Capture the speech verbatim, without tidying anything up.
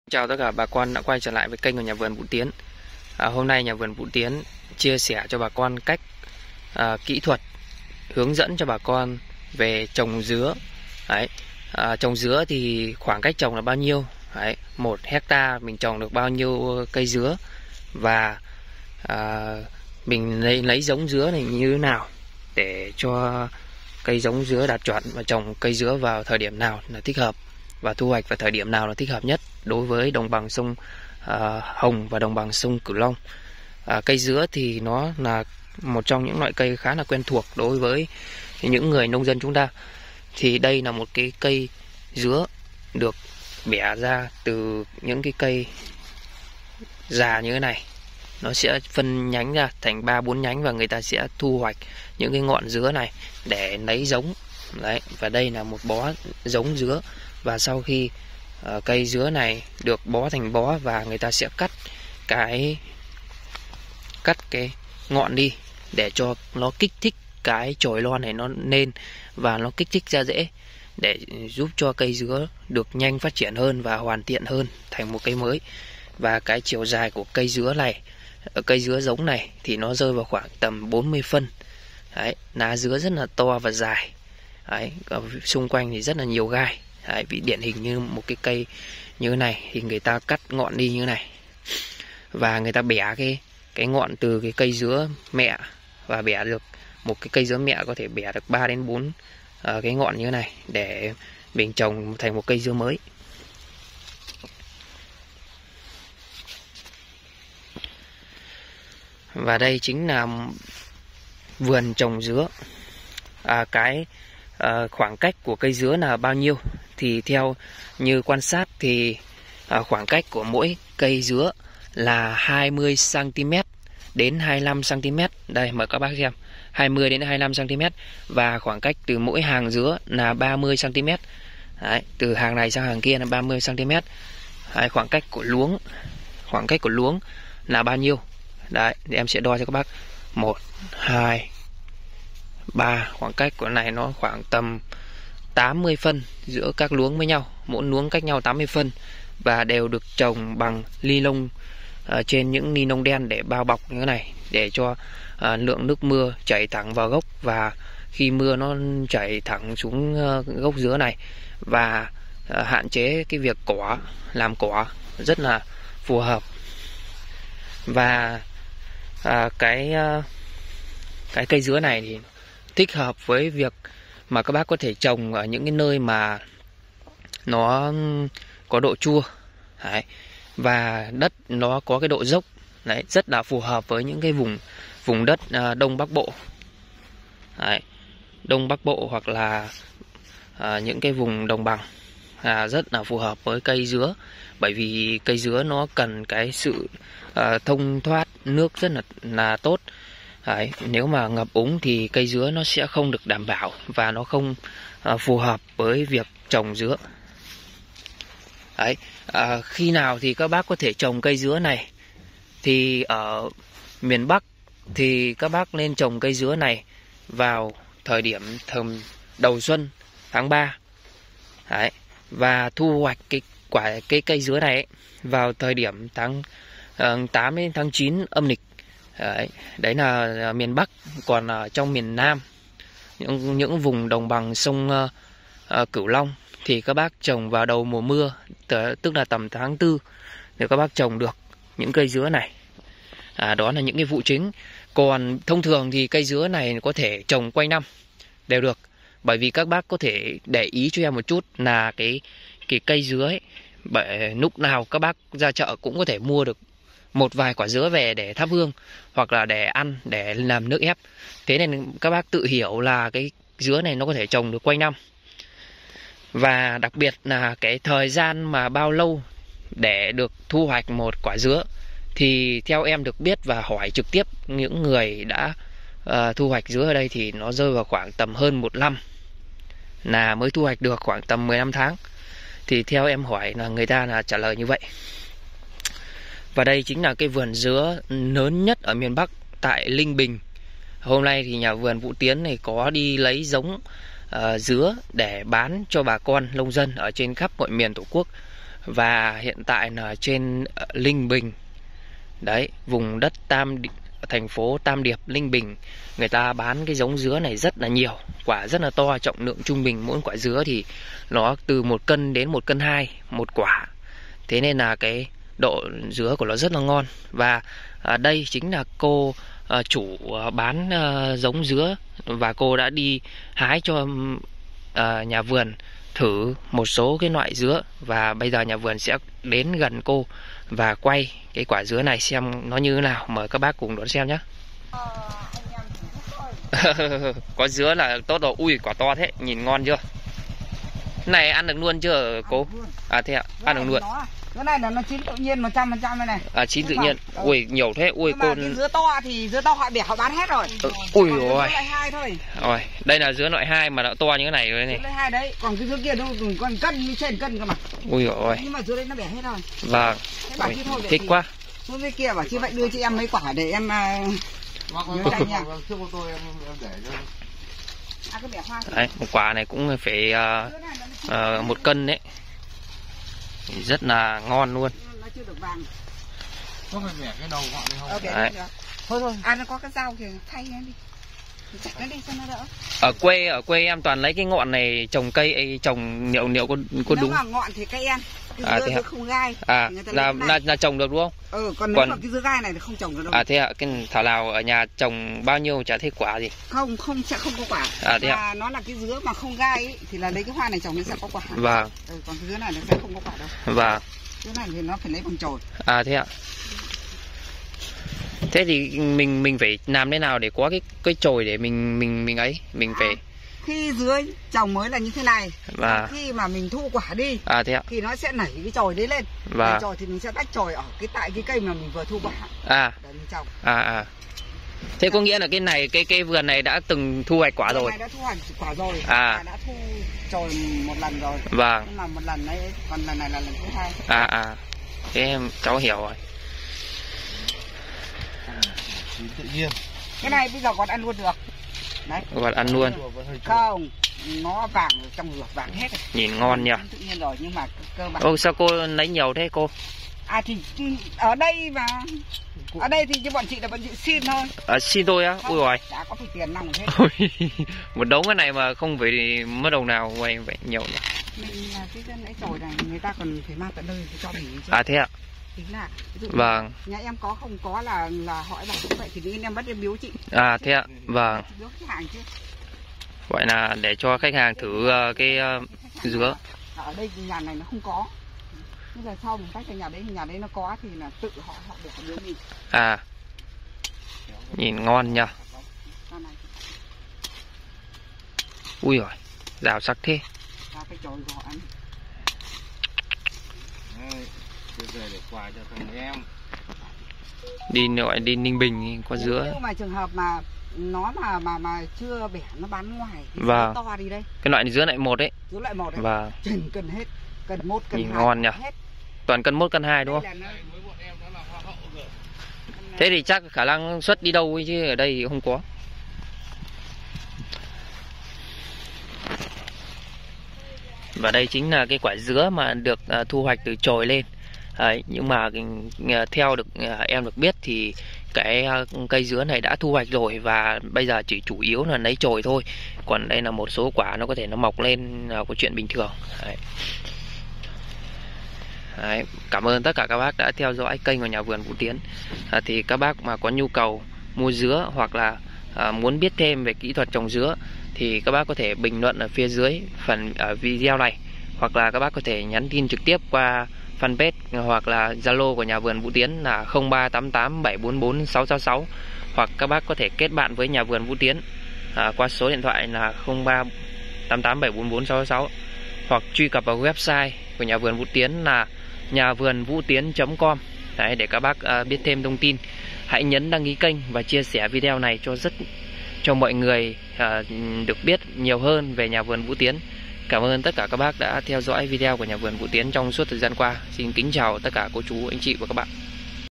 Chào tất cả bà con đã quay trở lại với kênh của nhà vườn Vũ Tiến. À, hôm nay nhà vườn Vũ Tiến chia sẻ cho bà con cách à, kỹ thuật hướng dẫn cho bà con về trồng dứa. Đấy, à, trồng dứa thì khoảng cách trồng là bao nhiêu? Đấy, một hecta mình trồng được bao nhiêu cây dứa và à, mình lấy, lấy giống dứa này như thế nào để cho cây giống dứa đạt chuẩn và trồng cây dứa vào thời điểm nào là thích hợp và thu hoạch vào thời điểm nào là thích hợp nhất đối với đồng bằng sông à, Hồng và đồng bằng sông Cửu Long. À, cây dứa thì nó là một trong những loại cây khá là quen thuộc đối với những người nông dân chúng ta. Thì đây là một cái cây dứa được bẻ ra từ những cái cây già như thế này. Nó sẽ phân nhánh ra thành ba bốn nhánh và người ta sẽ thu hoạch những cái ngọn dứa này để lấy giống. Đấy, và đây là một bó giống dứa. Và sau khi uh, cây dứa này được bó thành bó và người ta sẽ cắt cái cắt cái ngọn đi để cho nó kích thích cái chồi non này nó lên và nó kích thích ra rễ để giúp cho cây dứa được nhanh phát triển hơn và hoàn thiện hơn thành một cây mới. Và cái chiều dài của cây dứa này, cây dứa giống này thì nó rơi vào khoảng tầm bốn mươi phân. Đấy, lá dứa rất là to và dài. Đấy, ở xung quanh thì rất là nhiều gai. Đấy, vì điển hình như một cái cây như thế này thì người ta cắt ngọn đi như thế này và người ta bẻ cái cái ngọn từ cái cây dứa mẹ và bẻ được một cái cây dứa mẹ có thể bẻ được ba đến bốn uh, cái ngọn như thế này để mình trồng thành một cây dứa mới. Và đây chính là vườn trồng dứa. À, cái à, khoảng cách của cây dứa là bao nhiêu? Thì theo như quan sát thì à, khoảng cách của mỗi cây dứa là hai mươi xăng ti mét đến hai mươi lăm xăng ti mét. Đây mời các bác xem, hai mươi đến hai mươi lăm xăng ti mét. Và khoảng cách từ mỗi hàng dứa là ba mươi xăng ti mét. Đấy, từ hàng này sang hàng kia là ba mươi xăng ti mét. Đấy, khoảng cách của luống, khoảng cách của luống là bao nhiêu? Đấy, thì em sẽ đo cho các bác. Một, hai, ba. Khoảng cách của này nó khoảng tầm tám mươi phân giữa các luống với nhau. Mỗi luống cách nhau tám mươi phân. Và đều được trồng bằng ni lông uh, trên những ni lông đen để bao bọc như thế này, để cho uh, lượng nước mưa chảy thẳng vào gốc. Và khi mưa nó chảy thẳng xuống uh, gốc dứa này và uh, hạn chế cái việc cỏ, làm cỏ rất là phù hợp. Và à, cái à, cái cây dứa này thì thích hợp với việc mà các bác có thể trồng ở những cái nơi mà nó có độ chua. Đấy, và đất nó có cái độ dốc. Đấy, rất là phù hợp với những cái vùng vùng đất à, Đông Bắc Bộ. Đấy, Đông Bắc Bộ hoặc là à, những cái vùng đồng bằng à, rất là phù hợp với cây dứa. Bởi vì cây dứa nó cần cái sự à, thông thoát nước rất là, là tốt. Đấy, nếu mà ngập úng thì cây dứa nó sẽ không được đảm bảo và nó không à, phù hợp với việc trồng dứa. Đấy, à, khi nào thì các bác có thể trồng cây dứa này? Thì ở miền Bắc thì các bác nên trồng cây dứa này vào thời điểm thầm đầu xuân, tháng ba. Đấy, và thu hoạch cái quả cái cây dứa này ấy, vào thời điểm tháng uh, tám đến tháng chín âm lịch. Đấy, đấy là miền Bắc. Còn ở trong miền Nam, những những vùng đồng bằng sông uh, uh, Cửu Long thì các bác trồng vào đầu mùa mưa, tức là tầm tháng tư thì các bác trồng được những cây dứa này. À, đó là những cái vụ chính. Còn thông thường thì cây dứa này có thể trồng quanh năm đều được. Bởi vì các bác có thể để ý cho em một chút là cái cái cây dứa ấy, bởi lúc nào các bác ra chợ cũng có thể mua được một vài quả dứa về để thắp hương hoặc là để ăn, để làm nước ép. Thế nên các bác tự hiểu là cái dứa này nó có thể trồng được quanh năm. Và đặc biệt là cái thời gian mà bao lâu để được thu hoạch một quả dứa thì theo em được biết và hỏi trực tiếp những người đã uh, thu hoạch dứa ở đây thì nó rơi vào khoảng tầm hơn một năm là mới thu hoạch được, khoảng tầm mười lăm tháng. Thì theo em hỏi là người ta là trả lời như vậy. Và đây chính là cái vườn dứa lớn nhất ở miền Bắc tại Linh Bình. Hôm nay thì nhà vườn Vũ Tiến này có đi lấy giống uh, dứa để bán cho bà con nông dân ở trên khắp mọi miền Tổ quốc. Và hiện tại là trên Linh Bình, đấy, vùng đất Tam thành phố Tam Điệp, Linh Bình, người ta bán cái giống dứa này rất là nhiều, quả rất là to, trọng lượng trung bình mỗi quả dứa thì nó từ một cân đến một cân hai một quả. Thế nên là cái độ dứa của nó rất là ngon. Và à, đây chính là cô à, chủ à, bán à, giống dứa, và cô đã đi hái cho à, nhà vườn thử một số cái loại dứa, và bây giờ nhà vườn sẽ đến gần cô và quay cái quả dứa này xem nó như thế nào. Mời các bác cùng đón xem nhé. Có dứa là tốt rồi. Ui, quả to thế, nhìn ngon chưa? Này ăn được luôn chưa cô? À thế ạ, ăn được luôn. Cái này là nó chín tự nhiên một trăm phần trăm này này. À, chín tự nhiên. Ừ. Ui, nhiều thế. Ui, nhưng cô... mà cái dứa to thì dứa to họ bẻ họ bán hết rồi. Ừ. Ui rồi. Ôi. Loại hai thôi. Rồi, đây là dứa loại hai mà nó to như thế này rồi này. Loại hai đấy, còn cái dứa kia nó còn cân như trên cân cơ mà. Ui ôi. Nhưng mà dứa đấy nó bẻ hết rồi. Vâng. Ui, thôi, thích quá. Xuống dưới kia bảo chị vậy đưa chị em mấy quả để em nhớ tranh nha. À, cái bẻ hoa đấy, một quả này cũng phải uh, uh, một cân đấy. Rất là ngon luôn. Nó chưa được vàng. Có phải bẻ cái đầu gọn đi không? Okay, thôi thôi, à nó có cái dao kìa, thay em đi. Chặt nó đi cho nó đỡ. Ở quê ở quê em toàn lấy cái ngọn này trồng cây, trồng niệu niệu có, có đúng. Nếu mà ngọn thì cây em. Cái à, dưa, dưa không gai. À, là, là là trồng được đúng không? Ừ, còn nếu còn... mà cái dưa gai này thì không trồng được đâu. À thế ạ, cái thảo nào ở nhà trồng bao nhiêu chả thấy quả gì? Không, không sẽ không có quả. À thế ạ. Và nó là cái dứa mà không gai ấy, thì là lấy cái hoa này trồng nó sẽ có quả. Vâng. Ừ, còn cái dứa này nó sẽ không có quả đâu. Vâng. Dứa này thì nó phải lấy bằng chồi. À thế ạ. Thế thì mình mình phải làm thế nào để có cái cái chồi để mình mình mình ấy, mình phải à, khi dứa trồng mới là như thế này. Và khi mà mình thu quả đi à thế ạ, thì nó sẽ nảy cái chồi đấy lên. Và chồi thì mình sẽ tách chồi ở cái tại cái cây mà mình vừa thu quả. À. Để mình trồng. À à. Thế có nghĩa là cái này cái cái vườn này đã từng thu hoạch quả vườn rồi. Này đã thu hoạch quả rồi. À. Đã thu chồi một lần rồi. Vâng. Nhưng mà một lần đấy, còn lần này là lần thứ hai. À à. Thế em cháu hiểu rồi. Tự nhiên. Cái này bây giờ còn ăn luôn được. Đấy. Còn ăn luôn. Không, nó vàng trong ruột vàng hết rồi. Nhìn ngon nhỉ. Tự nhiên rồi nhưng mà cơ bản. Ô sao cô lấy nhiều thế cô? À thì ở đây mà ở đây thì cho bọn chị là bọn chị xin thôi. À, xin tôi á? Ui rồi. Đã có phải tiền nòng hết. Một đống cái này mà không phải mất đồng nào vậy vậy nhiều nhỉ. Mình là cái dân ấy trồi này người ta còn phải mang tận nơi để cho mình chứ. À thế ạ. Tính là ví dụ vâng. Nhà em có không có là là hỏi bảo như vậy thì đi em bắt em biếu chị. À thế ạ. Vâng. Biếu khách hàng chứ. Vậy là để cho khách hàng thử uh, cái uh, dứa. Ở đây nhà này nó không có. Bây giờ sau mình cách nhà đấy nhà đấy nó có thì là tự họ họ để biếu mình. À. Nhìn ngon nhỉ. Ui rồi, rào sắc thế. Ra cái chồi của họ ăn. Về để quà cho thằng em. Đi nội đi Ninh Bình có dứa. Nhưng mà trường hợp mà nó mà mà mà chưa bẻ nó bán ngoài thì vâng. To đi đây. Cái loại dứa loại một đấy. Dứa loại một đấy. Vâng. Chừng cân hết, cân một cân nhìn hai. Ngon nhỉ. Hết. Toàn cân một cân hai đúng không? Thế thì chắc khả năng xuất đi đâu ấy, chứ ở đây thì không có. Và đây chính là cái quả dứa mà được uh, thu hoạch từ chồi lên. Đấy, nhưng mà uh, theo được uh, em được biết thì cái uh, cây dứa này đã thu hoạch rồi và bây giờ chỉ chủ yếu là lấy chồi thôi. Còn đây là một số quả nó có thể nó mọc lên uh, có chuyện bình thường. Đấy. Đấy, cảm ơn tất cả các bác đã theo dõi kênh của nhà vườn Vũ Tiến. À, thì các bác mà có nhu cầu mua dứa hoặc là à, muốn biết thêm về kỹ thuật trồng dứa thì các bác có thể bình luận ở phía dưới phần ở video này, hoặc là các bác có thể nhắn tin trực tiếp qua fanpage hoặc là Zalo của nhà vườn Vũ Tiến là không ba tám tám bảy bốn bốn sáu sáu sáu, hoặc các bác có thể kết bạn với nhà vườn Vũ Tiến à, qua số điện thoại là không ba tám tám bảy bốn bốn sáu sáu sáu, hoặc truy cập vào website của nhà vườn Vũ Tiến là nhà vườn vũ tiến chấm com. Đấy, để các bác uh, biết thêm thông tin. Hãy nhấn đăng ký kênh và chia sẻ video này cho rất cho mọi người uh, được biết nhiều hơn về nhà vườn Vũ Tiến. Cảm ơn tất cả các bác đã theo dõi video của nhà vườn Vũ Tiến trong suốt thời gian qua. Xin kính chào tất cả cô chú, anh chị và các bạn.